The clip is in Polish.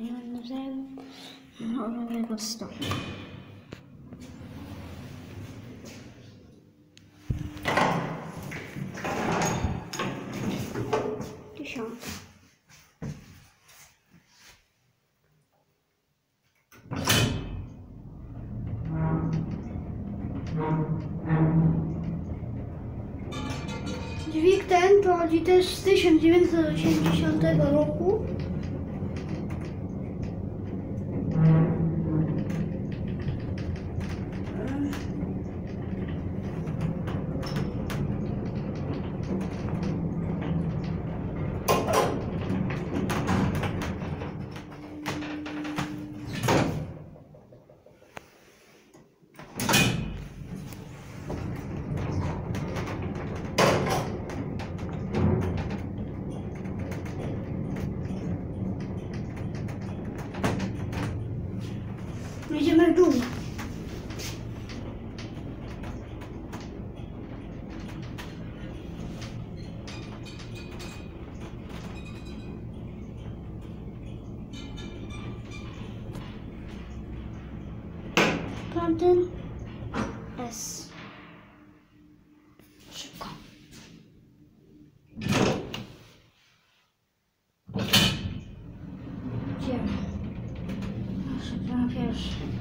Nie będę zajęł nowego 100. Dziesiąte. Dźwig ten pochodzi też z 1980 roku. Idziemy w dół. Tamten S. Szybko. Idziemy. Proszę, pierwszy.